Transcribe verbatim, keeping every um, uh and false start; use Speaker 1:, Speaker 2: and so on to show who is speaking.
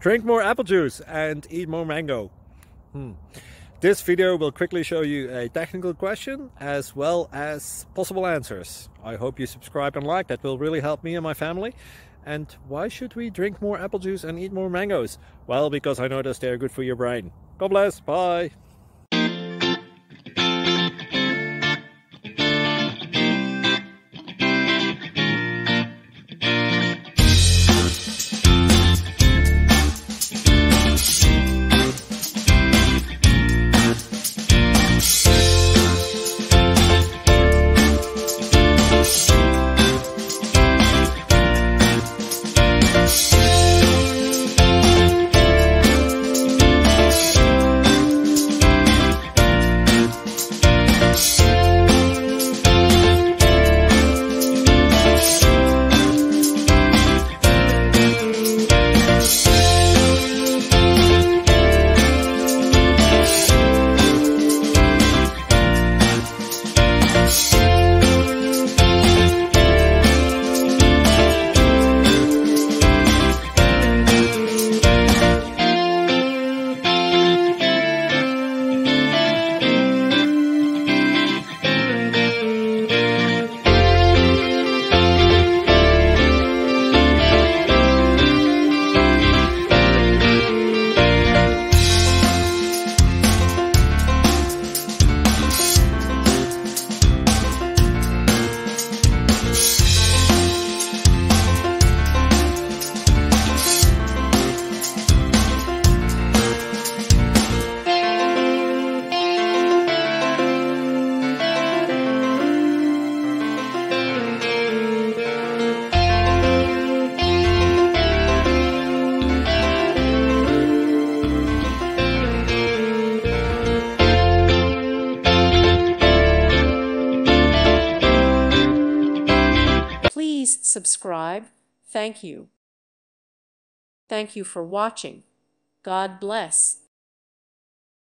Speaker 1: Drink more apple juice and eat more mango. Hmm. This video will quickly show you a technical question as well as possible answers. I hope you subscribe and like, that will really help me and my family. And why should we drink more apple juice and eat more mangoes? Well, because I noticed they're good for your brain. God bless, bye!
Speaker 2: Please subscribe. Thank you. Thank you for watching. God bless.